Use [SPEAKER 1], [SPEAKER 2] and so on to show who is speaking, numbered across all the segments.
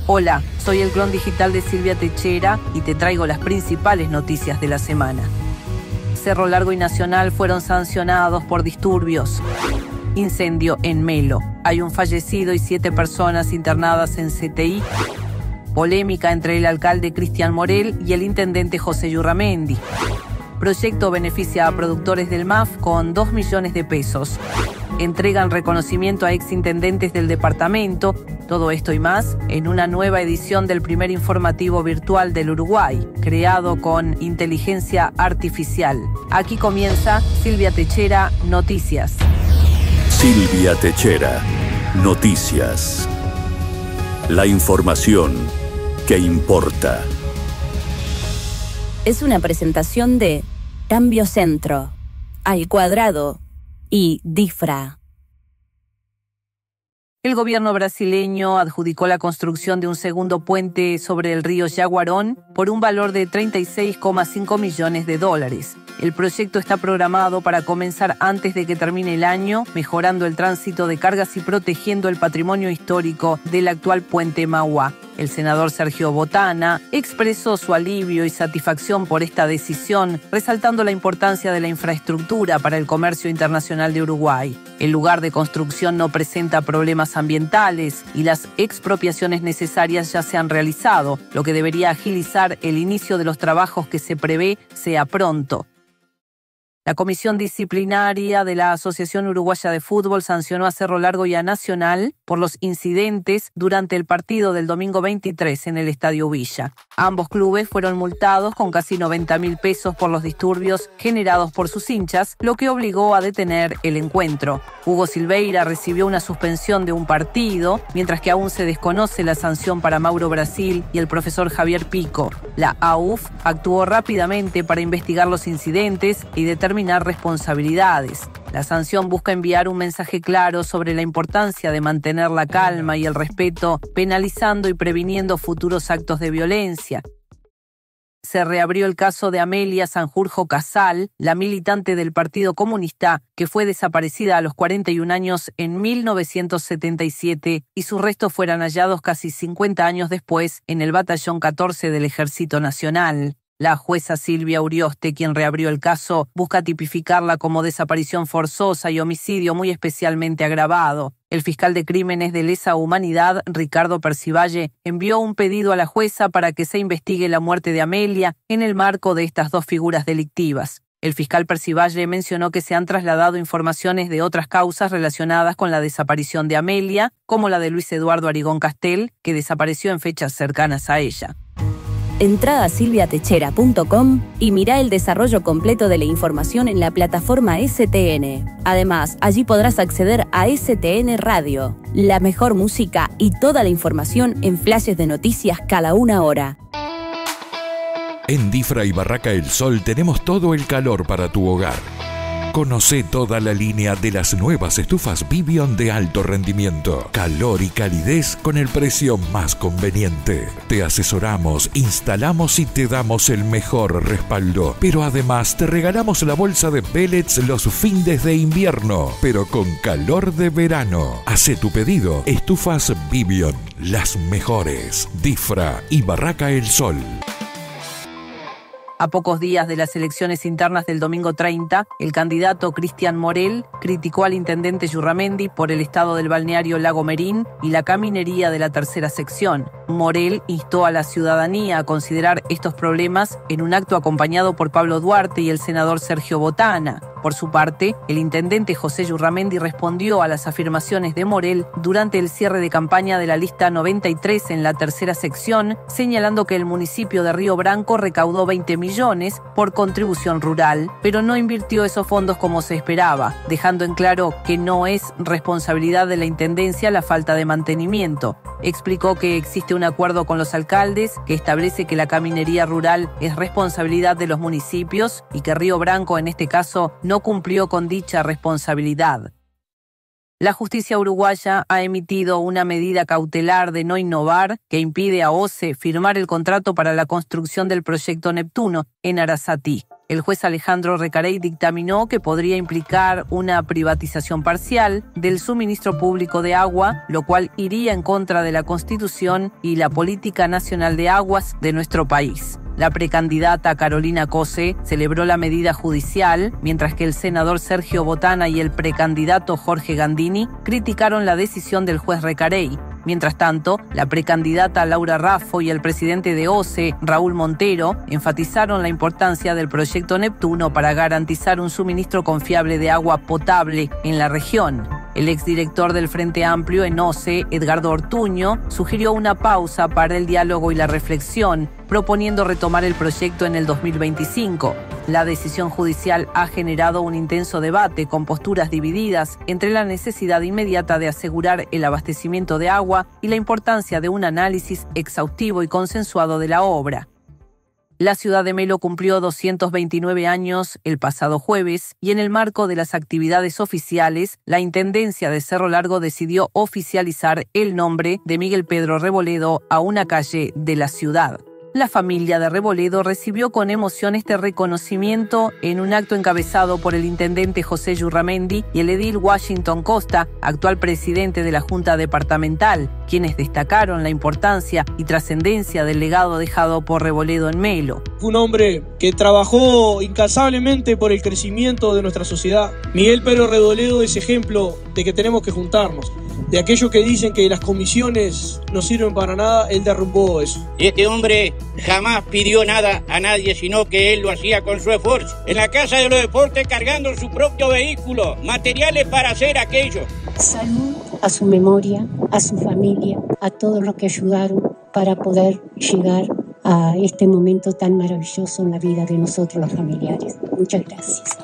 [SPEAKER 1] Hola, soy el clon digital de Silvia Techera y te traigo las principales noticias de la semana. Cerro Largo y Nacional fueron sancionados por disturbios. Incendio en Melo. Hay un fallecido y 7 personas internadas en CTI. Polémica entre el alcalde Cristian Morel y el intendente José Yurramendi. Proyecto beneficia a productores del MAF con 2 millones de pesos. Entregan reconocimiento a exintendentes del departamento. Todo esto y más en una nueva edición del primer informativo virtual del Uruguay, creado con inteligencia artificial. Aquí comienza Silvia Techera, Noticias.
[SPEAKER 2] Silvia Techera, Noticias. La información que importa.
[SPEAKER 3] Es una presentación de Cambio Centro, Al Cuadrado y DIFRA.
[SPEAKER 1] El gobierno brasileño adjudicó la construcción de un segundo puente sobre el río Jaguarón por un valor de $36,5 millones. El proyecto está programado para comenzar antes de que termine el año, mejorando el tránsito de cargas y protegiendo el patrimonio histórico del actual puente Mauá. El senador Sergio Botana expresó su alivio y satisfacción por esta decisión, resaltando la importancia de la infraestructura para el comercio internacional de Uruguay. El lugar de construcción no presenta problemas ambientales y las expropiaciones necesarias ya se han realizado, lo que debería agilizar el inicio de los trabajos que se prevé sea pronto. La Comisión Disciplinaria de la Asociación Uruguaya de Fútbol sancionó a Cerro Largo y a Nacional por los incidentes durante el partido del domingo 23 en el Estadio Villa. Ambos clubes fueron multados con casi 90.000 pesos por los disturbios generados por sus hinchas, lo que obligó a detener el encuentro. Hugo Silveira recibió una suspensión de un partido, mientras que aún se desconoce la sanción para Mauro Brasil y el profesor Javier Pico. La AUF actuó rápidamente para investigar los incidentes y determinar responsabilidades. La sanción busca enviar un mensaje claro sobre la importancia de mantener la calma y el respeto, penalizando y previniendo futuros actos de violencia. Se reabrió el caso de Amelia Sanjurjo Casal, la militante del Partido Comunista, que fue desaparecida a los 41 años en 1977 y sus restos fueron hallados casi 50 años después en el Batallón 14 del Ejército Nacional. La jueza Silvia Urioste, quien reabrió el caso, busca tipificarla como desaparición forzosa y homicidio muy especialmente agravado. El fiscal de crímenes de lesa humanidad, Ricardo Percivalle, envió un pedido a la jueza para que se investigue la muerte de Amelia en el marco de estas dos figuras delictivas. El fiscal Percivalle mencionó que se han trasladado informaciones de otras causas relacionadas con la desaparición de Amelia, como la de Luis Eduardo Arigón Castel, que desapareció en fechas cercanas a ella.
[SPEAKER 3] Entrá a silviatechera.com y mirá el desarrollo completo de la información en la plataforma STN. Además, allí podrás acceder a STN Radio, la mejor música y toda la información en flashes de noticias cada 1 hora.
[SPEAKER 4] En DIFRA y Barraca El Sol tenemos todo el calor para tu hogar. Conocé toda la línea de las nuevas estufas Vivion de alto rendimiento, calor y calidez con el precio más conveniente. Te asesoramos, instalamos y te damos el mejor respaldo. Pero además te regalamos la bolsa de pellets los fines de invierno, pero con calor de verano. Hacé tu pedido. Estufas Vivion, las mejores. DIFRA y Barraca El Sol.
[SPEAKER 1] A pocos días de las elecciones internas del domingo 30, el candidato Cristian Morel criticó al intendente Yurramendi por el estado del balneario Lago Merín y la caminería de la tercera sección. Morel instó a la ciudadanía a considerar estos problemas en un acto acompañado por Pablo Duarte y el senador Sergio Botana. Por su parte, el intendente José Yurramendi respondió a las afirmaciones de Morel durante el cierre de campaña de la lista 93 en la tercera sección, señalando que el municipio de Río Branco recaudó 20 millones por contribución rural, pero no invirtió esos fondos como se esperaba, dejando en claro que no es responsabilidad de la intendencia la falta de mantenimiento. Explicó que existe un acuerdo con los alcaldes que establece que la caminería rural es responsabilidad de los municipios y que Río Branco, en este caso, no cumplió con dicha responsabilidad. La justicia uruguaya ha emitido una medida cautelar de no innovar que impide a OCE firmar el contrato para la construcción del proyecto Neptuno en Arasatí. El juez Alejandro Recarey dictaminó que podría implicar una privatización parcial del suministro público de agua, lo cual iría en contra de la Constitución y la Política Nacional de Aguas de nuestro país. La precandidata Carolina Cose celebró la medida judicial, mientras que el senador Sergio Botana y el precandidato Jorge Gandini criticaron la decisión del juez Recarey. Mientras tanto, la precandidata Laura Raffo y el presidente de OCE, Raúl Montero, enfatizaron la importancia del proyecto Neptuno para garantizar un suministro confiable de agua potable en la región. El exdirector del Frente Amplio en OCE, Edgardo Ortuño, sugirió una pausa para el diálogo y la reflexión, proponiendo retomar el proyecto en el 2025. La decisión judicial ha generado un intenso debate con posturas divididas entre la necesidad inmediata de asegurar el abastecimiento de agua y la importancia de un análisis exhaustivo y consensuado de la obra. La ciudad de Melo cumplió 229 años el pasado jueves y en el marco de las actividades oficiales, la Intendencia de Cerro Largo decidió oficializar el nombre de Miguel Pedro Reboledo a una calle de la ciudad. La familia de Reboledo recibió con emoción este reconocimiento en un acto encabezado por el intendente José Yurramendi y el edil Washington Costa, actual presidente de la Junta Departamental, quienes destacaron la importancia y trascendencia del legado dejado por Reboledo en Melo.
[SPEAKER 5] Fue un hombre que trabajó incansablemente por el crecimiento de nuestra sociedad. Miguel Pedro Reboledo es ejemplo de que tenemos que juntarnos. De aquellos que dicen que las comisiones no sirven para nada, él derrumbó eso.
[SPEAKER 6] Y este hombre jamás pidió nada a nadie, sino que él lo hacía con su esfuerzo. En la Casa de los Deportes cargando su propio vehículo, materiales para hacer aquello.
[SPEAKER 7] Salud a su memoria, a su familia, a todos los que ayudaron para poder llegar a este momento tan maravilloso en la vida de nosotros los familiares. Muchas gracias.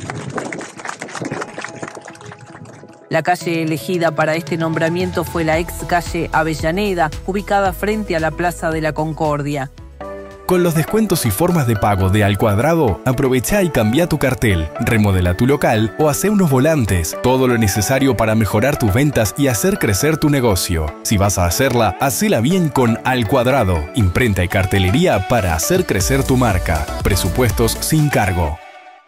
[SPEAKER 1] La calle elegida para este nombramiento fue la ex calle Avellaneda, ubicada frente a la Plaza de la Concordia.
[SPEAKER 8] Con los descuentos y formas de pago de Al Cuadrado, aprovecha y cambia tu cartel, remodela tu local o hace unos volantes. Todo lo necesario para mejorar tus ventas y hacer crecer tu negocio. Si vas a hacerla, hacela bien con Al Cuadrado. Imprenta y cartelería para hacer crecer tu marca. Presupuestos sin cargo.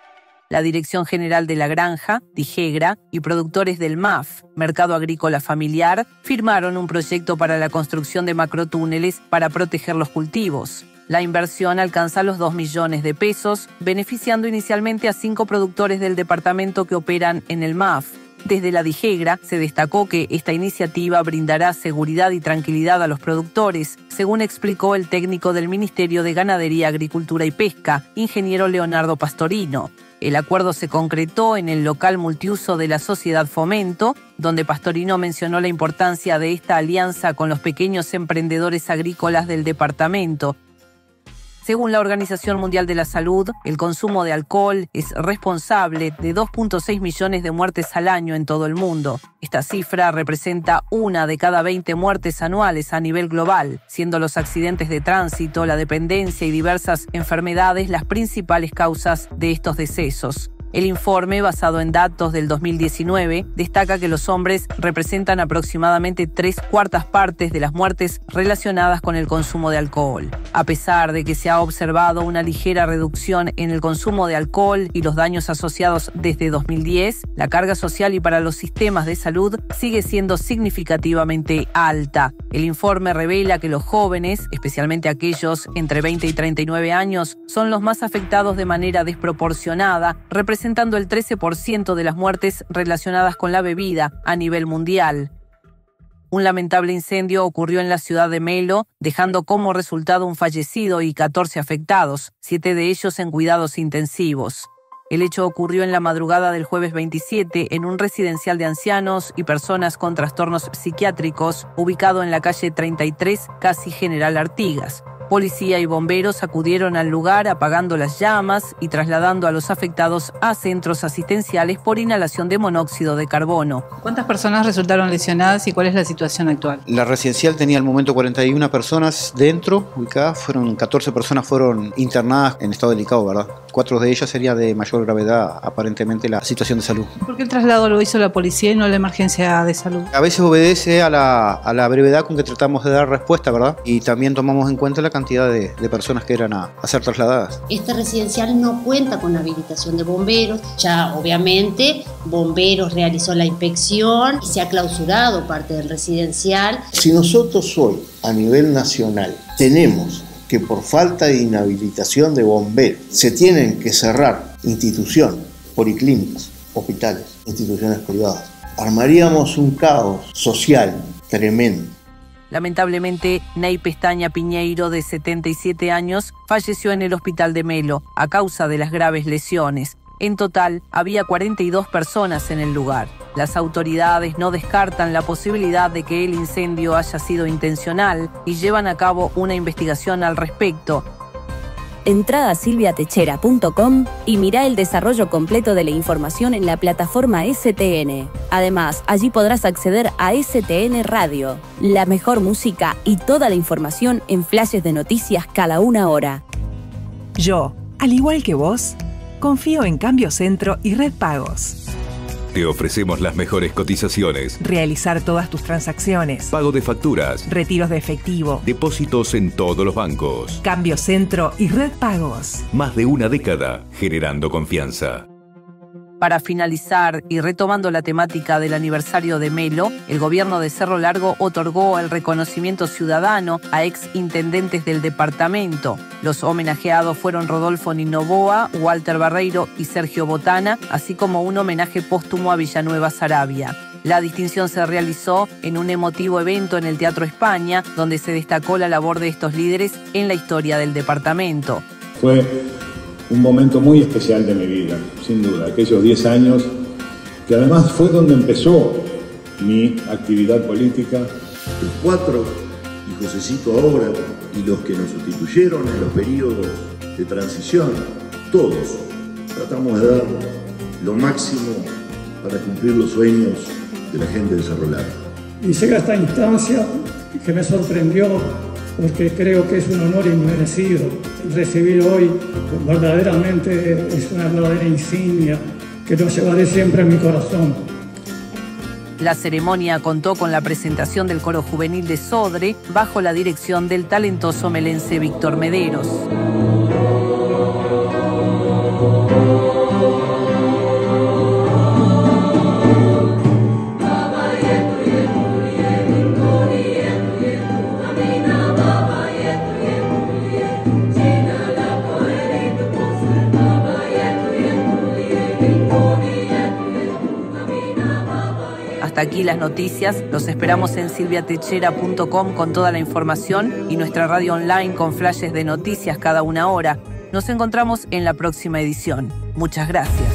[SPEAKER 1] La Dirección General de la Granja, Dijegra, y productores del MAF, Mercado Agrícola Familiar, firmaron un proyecto para la construcción de macrotúneles para proteger los cultivos. La inversión alcanza los 2 millones de pesos, beneficiando inicialmente a 5 productores del departamento que operan en el MAF. Desde la Dijegra se destacó que esta iniciativa brindará seguridad y tranquilidad a los productores, según explicó el técnico del Ministerio de Ganadería, Agricultura y Pesca, ingeniero Leonardo Pastorino. El acuerdo se concretó en el local multiuso de la Sociedad Fomento, donde Pastorino mencionó la importancia de esta alianza con los pequeños emprendedores agrícolas del departamento. Según la Organización Mundial de la Salud, el consumo de alcohol es responsable de 2.6 millones de muertes al año en todo el mundo. Esta cifra representa 1 de cada 20 muertes anuales a nivel global, siendo los accidentes de tránsito, la dependencia y diversas enfermedades las principales causas de estos decesos. El informe, basado en datos del 2019, destaca que los hombres representan aproximadamente 3/4 partes de las muertes relacionadas con el consumo de alcohol. A pesar de que se ha observado una ligera reducción en el consumo de alcohol y los daños asociados desde 2010, la carga social y para los sistemas de salud sigue siendo significativamente alta. El informe revela que los jóvenes, especialmente aquellos entre 20 y 39 años, son los más afectados de manera desproporcionada, representando el 13% de las muertes relacionadas con la bebida a nivel mundial. Un lamentable incendio ocurrió en la ciudad de Melo, dejando como resultado un fallecido y 14 afectados, 7 de ellos en cuidados intensivos. El hecho ocurrió en la madrugada del jueves 27 en un residencial de ancianos y personas con trastornos psiquiátricos ubicado en la calle 33, casi General Artigas. Policía y bomberos acudieron al lugar apagando las llamas y trasladando a los afectados a centros asistenciales por inhalación de monóxido de carbono.
[SPEAKER 9] ¿Cuántas personas resultaron lesionadas y cuál es la situación actual?
[SPEAKER 10] La residencial tenía al momento 41 personas dentro, ubicadas. 14 personas fueron internadas en estado delicado, ¿verdad? 4 de ellas sería de mayor gravedad, aparentemente, la situación de salud.
[SPEAKER 9] ¿Por qué el traslado lo hizo la policía y no la emergencia de salud?
[SPEAKER 10] A veces obedece a la brevedad con que tratamos de dar respuesta, ¿verdad? Y también tomamos en cuenta la cantidad de personas que eran a ser trasladadas.
[SPEAKER 11] Este residencial no cuenta con habilitación de bomberos. Ya obviamente Bomberos realizó la inspección y se ha clausurado parte del residencial.
[SPEAKER 12] Si nosotros hoy a nivel nacional tenemos que por falta de inhabilitación de bomberos se tienen que cerrar instituciones, policlínicas, hospitales, instituciones privadas, armaríamos un caos social tremendo.
[SPEAKER 1] Lamentablemente, Ney Pestaña Piñeiro, de 77 años, falleció en el hospital de Melo a causa de las graves lesiones. En total, había 42 personas en el lugar. Las autoridades no descartan la posibilidad de que el incendio haya sido intencional y llevan a cabo una investigación al respecto.
[SPEAKER 3] Entrá a silviatechera.com y mirá el desarrollo completo de la información en la plataforma STN. Además, allí podrás acceder a STN Radio, la mejor música y toda la información en flashes de noticias cada una hora.
[SPEAKER 13] Yo, al igual que vos, confío en Cambio Centro y Red Pagos.
[SPEAKER 4] Te ofrecemos las mejores cotizaciones.
[SPEAKER 13] Realizar todas tus transacciones.
[SPEAKER 4] Pago de facturas.
[SPEAKER 13] Retiros de efectivo.
[SPEAKER 4] Depósitos en todos los bancos.
[SPEAKER 13] Cambio Centro y Red Pagos.
[SPEAKER 4] Más de una década generando confianza.
[SPEAKER 1] Para finalizar y retomando la temática del aniversario de Melo, el gobierno de Cerro Largo otorgó el reconocimiento ciudadano a ex intendentes del departamento. Los homenajeados fueron Rodolfo Ninoboa, Walter Barreiro y Sergio Botana, así como un homenaje póstumo a Villanueva Saravia. La distinción se realizó en un emotivo evento en el Teatro España, donde se destacó la labor de estos líderes en la historia del departamento.
[SPEAKER 14] Fue un momento muy especial de mi vida, sin duda, aquellos 10 años, que además fue donde empezó mi actividad política.
[SPEAKER 15] Los cuatro, y Josecito ahora, y los que nos sustituyeron en los periodos de transición, todos tratamos de dar lo máximo para cumplir los sueños de la gente de Cerro Largo.
[SPEAKER 16] Y llega esta instancia que me sorprendió, porque creo que es un honor inmerecido. Recibir hoy verdaderamente es una verdadera insignia que lo llevaré siempre en mi corazón.
[SPEAKER 1] La ceremonia contó con la presentación del coro juvenil de Sodre bajo la dirección del talentoso melense Víctor Mederos. Hasta aquí las noticias. Los esperamos en silviatechera.com con toda la información y nuestra radio online con flashes de noticias cada una hora. Nos encontramos en la próxima edición. Muchas gracias.